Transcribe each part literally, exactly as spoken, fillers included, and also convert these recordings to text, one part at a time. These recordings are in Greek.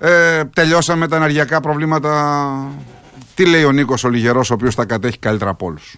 Ε, τελειώσαμε τα ενεργειακά προβλήματα. Τι λέει ο Νίκος ο Λιγερός, ο οποίος τα κατέχει καλύτερα από όλους?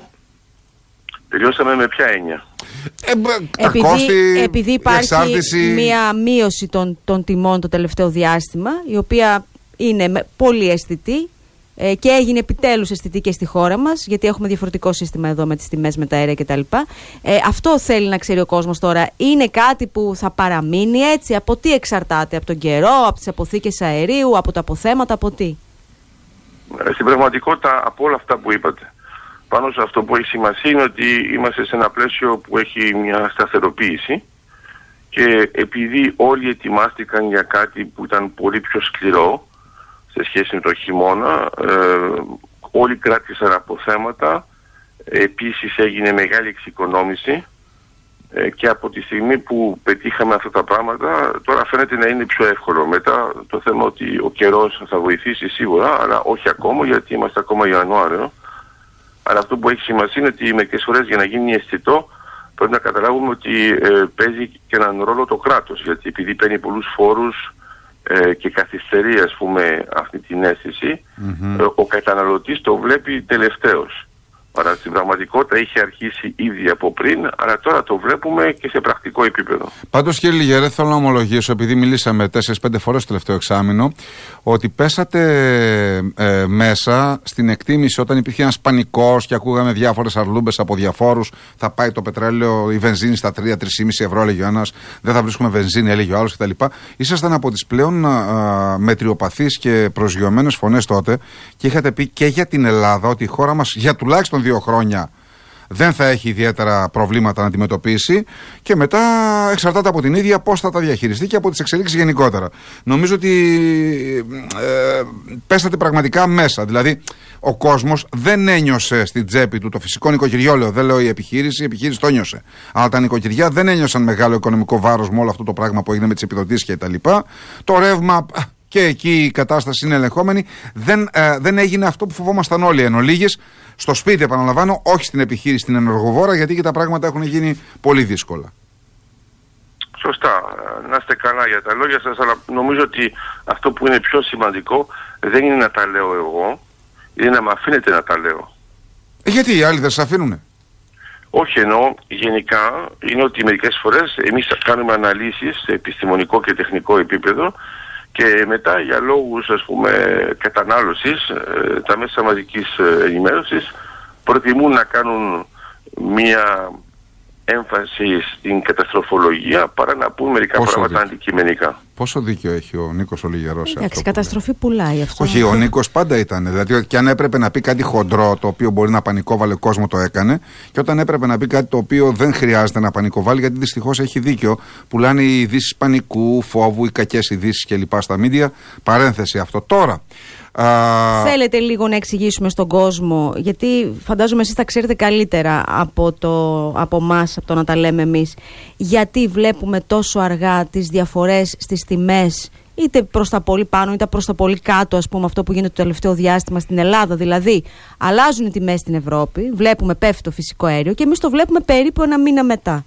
Τελειώσαμε με ποια έννοια? Ε, τα επειδή, κόστη, επειδή υπάρχει εξάρτηση... μια μείωση των, των τιμών το τελευταίο διάστημα, η οποία είναι πολύ αισθητή ε, και έγινε επιτέλους αισθητή και στη χώρα μας, γιατί έχουμε διαφορετικό σύστημα εδώ με τις τιμές, με τα αέρια κτλ. Ε, αυτό θέλει να ξέρει ο κόσμος τώρα. Είναι κάτι που θα παραμείνει έτσι? Από τι εξαρτάται? Από τον καιρό, από τις αποθήκες αερίου, από τα αποθέματα, από τι? Στην πραγματικότητα, από όλα αυτά που είπατε, πάνω σε αυτό που έχει σημασία είναι ότι είμαστε σε ένα πλαίσιο που έχει μια σταθεροποίηση, και επειδή όλοι ετοιμάστηκαν για κάτι που ήταν πολύ πιο σκληρό σε σχέση με το χειμώνα, ε, όλοι κράτησαν αποθέματα, επίσης έγινε μεγάλη εξοικονόμηση, ε, και από τη στιγμή που πετύχαμε αυτά τα πράγματα τώρα φαίνεται να είναι πιο εύκολο. Μετά το θέμα ότι ο καιρός θα βοηθήσει σίγουρα, αλλά όχι ακόμα, γιατί είμαστε ακόμα Ιανουάριο. Αλλά αυτό που έχει σημασία είναι ότι μερικές φορές για να γίνει αισθητό πρέπει να καταλάβουμε ότι ε, παίζει και έναν ρόλο το κράτος, γιατί επειδή παίρνει πολλούς φόρους ε, και καθυστερεί, ας πούμε, αυτή την αίσθηση, mm-hmm. ε, ο καταναλωτής το βλέπει τελευταίος. Άρα στην πραγματικότητα είχε αρχίσει ήδη από πριν, αλλά τώρα το βλέπουμε και σε πρακτικό επίπεδο. Πάντως, κύριε Λιγερέ, θέλω να ομολογήσω, επειδή μιλήσαμε τέσσερις πέντε φορές το τελευταίο εξάμηνο, ότι πέσατε ε, μέσα στην εκτίμηση όταν υπήρχε ένας πανικός και ακούγαμε διάφορες αρλούμπες από διαφόρους. Θα πάει το πετρέλαιο, η βενζίνη στα τρία με τρία κόμμα πέντε ευρώ, έλεγε ο ένας. Δεν θα βρίσκουμε βενζίνη, έλεγε ο άλλος κτλ. Ήσασταν από τις πλέον α, μετριοπαθείς και προσγειωμένες φωνές τότε και είχατε πει και για την Ελλάδα ότι η χώρα μας για τουλάχιστον δύο χρόνια δεν θα έχει ιδιαίτερα προβλήματα να αντιμετωπίσει, και μετά εξαρτάται από την ίδια πώς θα τα διαχειριστεί και από τις εξελίξεις γενικότερα. Νομίζω ότι ε, πέσατε πραγματικά μέσα. Δηλαδή, ο κόσμος δεν ένιωσε στην τσέπη του το φυσικό νοικοκυριό, λέω, δεν λέω η επιχείρηση, η επιχείρηση το ένιωσε. Αλλά τα νοικοκυριά δεν ένιωσαν μεγάλο οικονομικό βάρος με όλο αυτό το πράγμα που έγινε με τις επιδοτήσεις και τα λοιπά. Το ρεύμα, και εκεί η κατάσταση είναι ελεγχόμενη. Δεν, ε, δεν έγινε αυτό που φοβόμασταν όλοι εν ολίγης. Στο σπίτι, επαναλαμβάνω, όχι στην επιχείρηση, στην ενεργοβόρα, γιατί και τα πράγματα έχουν γίνει πολύ δύσκολα. Σωστά. Να είστε καλά για τα λόγια σας, αλλά νομίζω ότι αυτό που είναι πιο σημαντικό δεν είναι να τα λέω εγώ, είναι να με αφήνετε να τα λέω. Ε, γιατί οι άλλοι δεν σας αφήνουνε? Όχι, εννοώ γενικά είναι ότι μερικές φορές εμείς κάνουμε αναλύσεις σε επιστημονικό και τεχνικό επίπεδο, και μετά για λόγους, ας πούμε, κατανάλωσης, τα μέσα μαζικής ενημέρωσης προτιμούν να κάνουν μία έμφαση στην καταστροφολογία παρά να πούν μερικά Πόσο πράγματα δίκιο. αντικειμενικά. Πόσο δίκιο έχει ο Νίκος ο Λιγερός? Εντάξει, καταστροφή πουλάει αυτό. Όχι, ο Νίκος πάντα ήταν. Δηλαδή, και αν έπρεπε να πει κάτι χοντρό, το οποίο μπορεί να πανικόβαλε ο κόσμο, το έκανε. Και όταν έπρεπε να πει κάτι το οποίο δεν χρειάζεται να πανικοβάλει, γιατί δυστυχώς έχει δίκιο, πουλάνε οι ειδήσεις πανικού, φόβου, οι κακές ειδήσεις κλπ. Στα μίντια. Παρένθεση αυτό. Τώρα. Uh... Θέλετε λίγο να εξηγήσουμε στον κόσμο, γιατί φαντάζομαι εσείς τα ξέρετε καλύτερα από, το, από εμάς, από το να τα λέμε εμείς, γιατί βλέπουμε τόσο αργά τις διαφορές στις τιμές, είτε προς τα πολύ πάνω είτε προς τα πολύ κάτω, ας πούμε, αυτό που γίνεται το τελευταίο διάστημα στην Ελλάδα? Δηλαδή αλλάζουν οι τιμές στην Ευρώπη, βλέπουμε πέφτει το φυσικό αέριο και εμείς το βλέπουμε περίπου ένα μήνα μετά.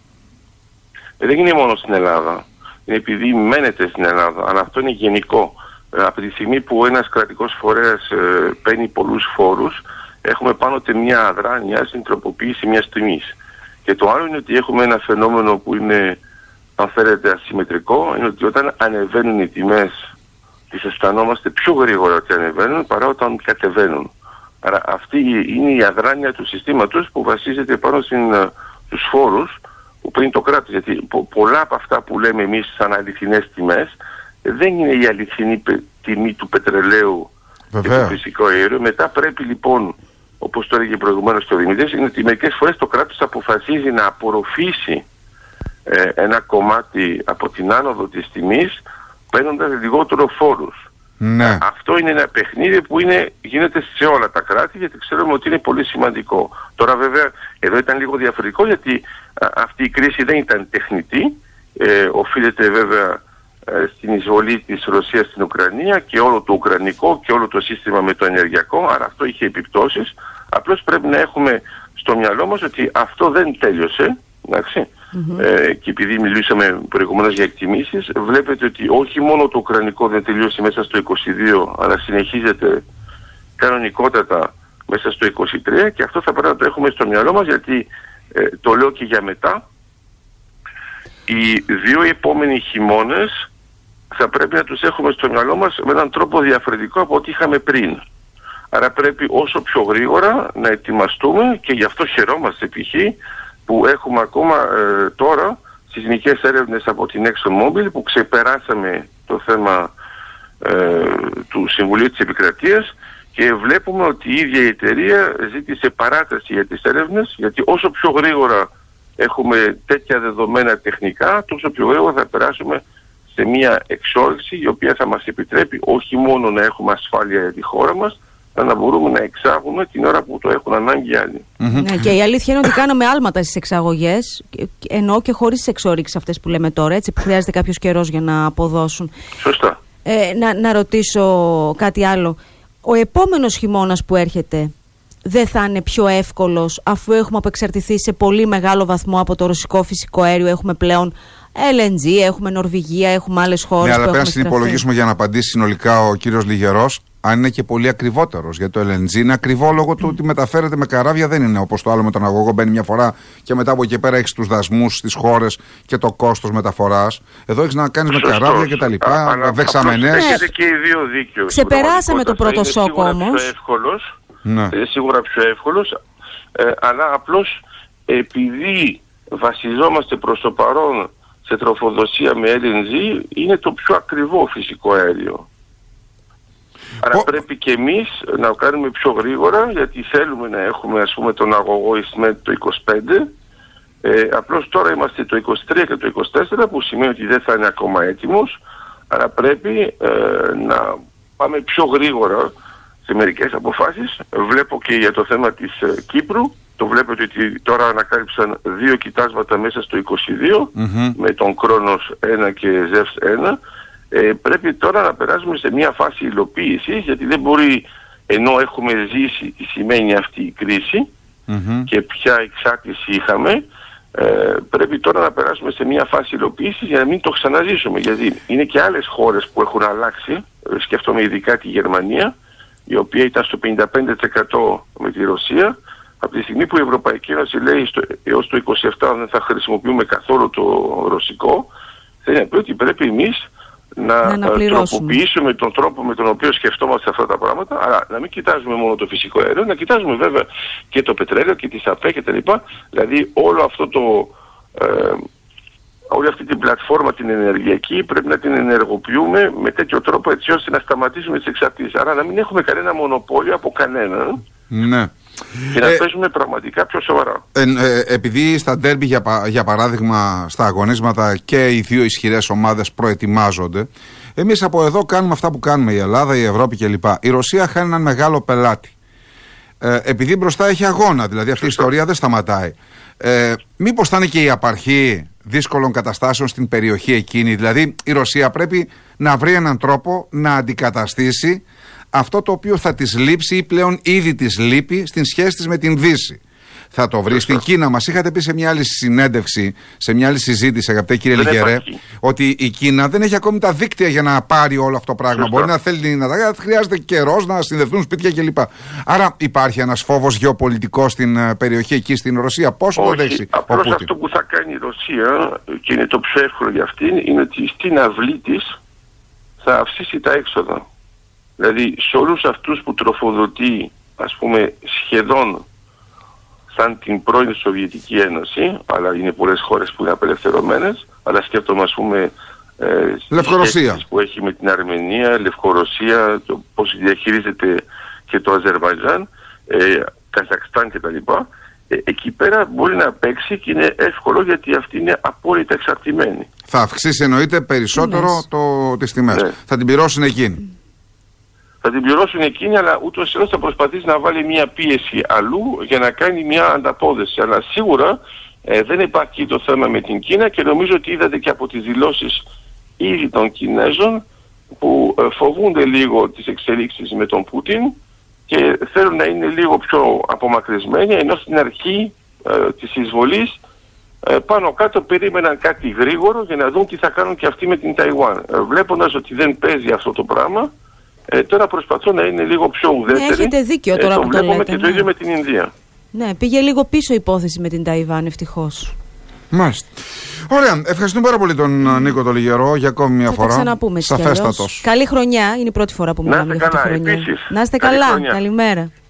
ε, Δεν είναι μόνο στην Ελλάδα, είναι επειδή μένετε στην Ελλάδα, αλλά αυτό είναι γενικό. Από τη στιγμή που ένας κρατικός φορέας ε, παίρνει πολλούς φόρους, έχουμε πάνω τε μια αδράνεια στην τροποποίηση μιας τιμής. Και το άλλο είναι ότι έχουμε ένα φαινόμενο που είναι, αν θέλετε, ασυμμετρικό, είναι ότι όταν ανεβαίνουν οι τιμές, τις αισθανόμαστε πιο γρήγορα ότι ανεβαίνουν παρά όταν κατεβαίνουν. Άρα αυτή είναι η αδράνεια του συστήματος που βασίζεται πάνω στους φόρους που παίρνει το κράτος. Γιατί πο, πολλά από αυτά που λέμε εμείς σαν αληθινές τιμές δεν είναι η αληθινή τιμή του πετρελαίου Βεβαίως. και του φυσικού αερίου. Μετά πρέπει λοιπόν, όπως το έλεγε προηγουμένως το Δημήτρης, είναι ότι μερικές φορές το κράτος αποφασίζει να απορροφήσει ε, ένα κομμάτι από την άνοδο της τιμής παίρνοντας λιγότερο φόρους. Ναι. Αυτό είναι ένα παιχνίδι που είναι, γίνεται σε όλα τα κράτη, γιατί ξέρουμε ότι είναι πολύ σημαντικό. Τώρα βέβαια εδώ ήταν λίγο διαφορετικό, γιατί α, αυτή η κρίση δεν ήταν τεχνητή, ε, οφείλεται βέβαια στην εισβολή της Ρωσίας στην Ουκρανία και όλο το ουκρανικό και όλο το σύστημα με το ενεργειακό, άρα αυτό είχε επιπτώσεις. Απλώς πρέπει να έχουμε στο μυαλό μας ότι αυτό δεν τέλειωσε, εντάξει. Mm-hmm. Ε, και επειδή μιλήσαμε προηγουμένως για εκτιμήσεις, βλέπετε ότι όχι μόνο το ουκρανικό δεν τελειώσει μέσα στο είκοσι δύο, αλλά συνεχίζεται κανονικότατα μέσα στο είκοσι τρία, και αυτό θα πρέπει να το έχουμε στο μυαλό μας, γιατί ε, το λέω και για μετά. Οι δύο επόμενοι χειμώνες θα πρέπει να τους έχουμε στο μυαλό μας με έναν τρόπο διαφορετικό από ό,τι είχαμε πριν. Άρα πρέπει όσο πιο γρήγορα να ετοιμαστούμε, και γι' αυτό χαιρόμαστε π.χ. που έχουμε ακόμα ε, τώρα σεισμικές έρευνες από την ExxonMobil, που ξεπεράσαμε το θέμα ε, του Συμβουλίου της Επικρατείας, και βλέπουμε ότι η ίδια η εταιρεία ζήτησε παράταση για τις έρευνες, γιατί όσο πιο γρήγορα έχουμε τέτοια δεδομένα τεχνικά, τόσο πιο γρήγορα θα περάσουμε σε μια εξόρυξη η οποία θα μας επιτρέπει όχι μόνο να έχουμε ασφάλεια για τη χώρα μας, αλλά να μπορούμε να εξάγουμε την ώρα που το έχουν ανάγκη οι άλλοι. Mm-hmm. Ναι, και η αλήθεια είναι ότι κάναμε άλματα στις εξαγωγές, ενώ και χωρίς τις εξόριξεις αυτές που λέμε τώρα, έτσι, που χρειάζεται κάποιος καιρός για να αποδώσουν. Σωστά. Ε, να, να ρωτήσω κάτι άλλο. Ο επόμενος χειμώνας που έρχεται δεν θα είναι πιο εύκολος, αφού έχουμε απεξαρτηθεί σε πολύ μεγάλο βαθμό από το ρωσικό φυσικό αέριο? Έχουμε πλέον ελ εν τζι, έχουμε Νορβηγία, έχουμε άλλες χώρες. Ναι, αλλά που πρέπει να έχουμε συνυπολογίσουμε για να απαντήσει συνολικά ο κύριος Λιγερός, αν είναι και πολύ ακριβότερος. Γιατί το ελ εν τζι είναι ακριβό λόγω του ότι μεταφέρεται με καράβια, δεν είναι όπως το άλλο με τον αγωγό, μπαίνει μια φορά και μετά από εκεί πέρα έχεις τους δασμούς στις χώρες και το κόστος μεταφοράς. Εδώ έχεις να κάνεις με καράβια κτλ. Δεξαμενές. Έχετε και οι δύο δίκιο. Ξεπεράσαμε το πρώτο σοκ όμως. Ναι. Είναι σίγουρα πιο εύκολος, ε, αλλά απλώς επειδή βασιζόμαστε προς το παρόν σε τροφοδοσία με ελ εν τζι, είναι το πιο ακριβό φυσικό αέριο. Άρα oh. πρέπει και εμείς να κάνουμε πιο γρήγορα, γιατί θέλουμε να έχουμε, ας πούμε, τον αγωγό ΙΣΜΕΤ το είκοσι πέντε. Ε, απλώς τώρα είμαστε το είκοσι τρία και το είκοσι τέσσερα, που σημαίνει ότι δεν θα είναι ακόμα έτοιμος. Άρα πρέπει ε, να πάμε πιο γρήγορα σε μερικές αποφάσεις. Βλέπω και για το θέμα της ε, Κύπρου. Το βλέπετε ότι τώρα ανακάλυψαν δύο κοιτάσματα μέσα στο είκοσι δύο, mm-hmm. με τον Κρόνος ένα και Ζεύς ένα. Ε, πρέπει τώρα να περάσουμε σε μια φάση υλοποίησης, γιατί δεν μπορεί, ενώ έχουμε ζήσει τι σημαίνει αυτή η κρίση mm-hmm. και ποια εξάρτηση είχαμε, ε, πρέπει τώρα να περάσουμε σε μια φάση υλοποίησης για να μην το ξαναζήσουμε, γιατί είναι και άλλες χώρες που έχουν αλλάξει. Σκέφτομαι ειδικά τη Γερμανία, η οποία ήταν στο πενήντα πέντε τοις εκατό με τη Ρωσία. Από τη στιγμή που η Ευρωπαϊκή Ένωση λέει στο, έως το είκοσι επτά δεν θα χρησιμοποιούμε καθόλου το ρωσικό, θέλει να πει ότι πρέπει εμείς να, να τροποποιήσουμε τον τρόπο με τον οποίο σκεφτόμαστε αυτά τα πράγματα, αλλά να μην κοιτάζουμε μόνο το φυσικό αέριο, να κοιτάζουμε βέβαια και το πετρέλαιο και τις ΑΠΕ κτλ. Δηλαδή όλο αυτό το, ε, όλη αυτή την πλατφόρμα την ενεργειακή πρέπει να την ενεργοποιούμε με τέτοιο τρόπο, έτσι ώστε να σταματήσουμε τις εξαρτήσεις. Άρα να μην έχουμε κανένα μονοπόλιο από κανέναν. Ναι. Και να ε, παίζουμε πραγματικά πιο σοβαρά. Ε, ε, επειδή στα ντέρμπι, για, για παράδειγμα, στα αγωνίσματα και οι δύο ισχυρές ομάδες προετοιμάζονται, εμείς από εδώ κάνουμε αυτά που κάνουμε, η Ελλάδα, η Ευρώπη κλπ. Η Ρωσία χάνει έναν μεγάλο πελάτη. Ε, επειδή μπροστά έχει αγώνα, δηλαδή αυτή η ιστορία δεν σταματάει. Ε, μήπως θα είναι και η απαρχή δύσκολων καταστάσεων στην περιοχή εκείνη? Δηλαδή η Ρωσία πρέπει να βρει έναν τρόπο να αντικαταστήσει αυτό το οποίο θα της λείψει ή πλέον ήδη της λείπει στην σχέση της με την Δύση. Θα το βρει στην Κίνα. Μας είχατε πει σε μια άλλη συνέντευξη, σε μια άλλη συζήτηση, αγαπητέ κύριε Λιγερέ, ότι η Κίνα δεν έχει ακόμη τα δίκτυα για να πάρει όλο αυτό το πράγμα. Σωστά. Μπορεί να θέλει να τα χρειάζεται καιρός να συνδεθούν σπίτια κλπ. Άρα υπάρχει ένας φόβος γεωπολιτικός στην περιοχή εκεί στην Ρωσία. Πώς το δέχει ο Πούτιν? Αυτό που θα κάνει η Ρωσία, και είναι το πιο εύκολο για αυτήν, είναι ότι στην αυλή της θα αυξήσει τα έξοδα. Δηλαδή σε όλους αυτούς που τροφοδοτεί, ας πούμε, σχεδόν σαν την πρώην Σοβιετική Ένωση, αλλά είναι πολλές χώρες που είναι απελευθερωμένες, αλλά σκέφτομαι, ας πούμε, ε, Λευκορωσία που έχει με την Αρμενία, Λευκορωσία, το πώς διαχειρίζεται και το Αζερβαϊτζάν, ε, Καζακστάν κτλ. Ε, εκεί πέρα μπορεί να παίξει και είναι εύκολο, γιατί αυτή είναι απόλυτα εξαρτημένη. Θα αυξήσει εννοείται περισσότερο το, τις τιμές. Ναι. Θα την πληρώσουν εκείνοι. Θα την πληρώσουν εκείνοι, αλλά ούτως ή άλλως θα προσπαθήσει να βάλει μια πίεση αλλού για να κάνει μια ανταπόδεση. Αλλά σίγουρα ε, δεν υπάρχει το θέμα με την Κίνα, και νομίζω ότι είδατε και από τις δηλώσεις ήδη των Κινέζων που ε, φοβούνται λίγο τις εξελίξεις με τον Πούτιν και θέλουν να είναι λίγο πιο απομακρυσμένοι, ενώ στην αρχή ε, της εισβολής ε, πάνω κάτω περίμεναν κάτι γρήγορο για να δουν τι θα κάνουν και αυτοί με την Ταϊουάν. Ε, βλέποντας ότι δεν παίζει αυτό το πράγμα, ε, τώρα προσπαθούν να είναι λίγο πιο ουδέτεροι. Ναι, έχετε δίκιο τώρα ε, που το το βλέπουμε λέτε, και ναι. το ίδιο με την Ινδία. Ναι, πήγε λίγο πίσω η υπόθεση με την Ταϊβάν, ευτυχώς. Μάλιστα. Ωραία. Ευχαριστούμε πάρα πολύ τον Νίκο τον Λιγερό για ακόμη μια θα φορά. Θα τα ξαναπούμε. Σαφέστατος. Καλή χρονιά. Είναι η πρώτη φορά που μιλάμε για αυτή τη χρονιά. Επίσης. Να είστε Καλή καλά. χρονιά. Καλημέρα.